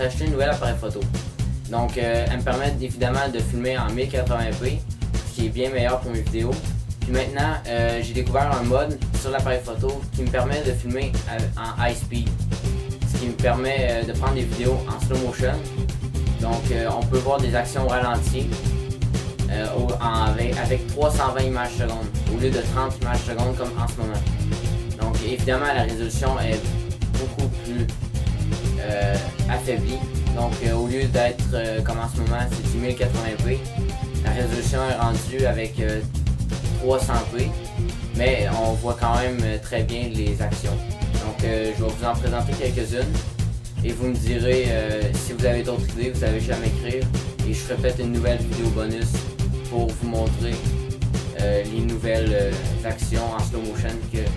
acheté une nouvelle appareil photo. Donc, elle me permet évidemment de filmer en 1080p, ce qui est bien meilleur pour mes vidéos. Puis maintenant, j'ai découvert un mode sur l'appareil photo qui me permet de filmer en high speed, ce qui me permet de prendre des vidéos en slow motion. Donc, on peut voir des actions ralenties avec 320 images secondes au lieu de 30 images secondes comme en ce moment. Donc, évidemment, la résolution est beaucoup plus affaiblie. Donc, au lieu d'être comme en ce moment, c'est 1080p, la résolution est rendue avec 300p, mais on voit quand même très bien les actions. Donc, je vais vous en présenter quelques-unes et vous me direz si vous avez d'autres idées, vous avez juste à m'écrire et je ferai peut-être une nouvelle vidéo bonus pour vous montrer les nouvelles actions en slow motion que